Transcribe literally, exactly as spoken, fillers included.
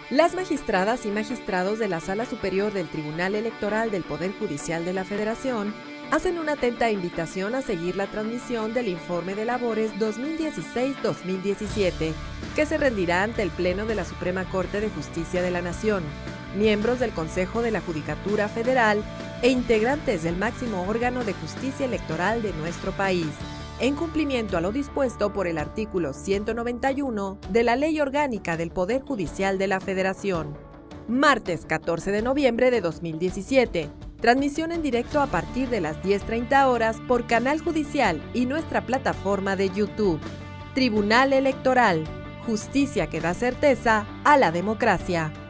Las magistradas y magistrados de la Sala Superior del Tribunal Electoral del Poder Judicial de la Federación hacen una atenta invitación a seguir la transmisión del Informe de Labores dos mil dieciséis dos mil diecisiete, que se rendirá ante el Pleno de la Suprema Corte de Justicia de la Nación, miembros del Consejo de la Judicatura Federal e integrantes del máximo órgano de justicia electoral de nuestro país, en cumplimiento a lo dispuesto por el artículo ciento noventa y uno de la Ley Orgánica del Poder Judicial de la Federación. Martes catorce de noviembre de dos mil diecisiete. Transmisión en directo a partir de las diez treinta horas por Canal Judicial y nuestra plataforma de YouTube. Tribunal Electoral. Justicia que da certeza a la democracia.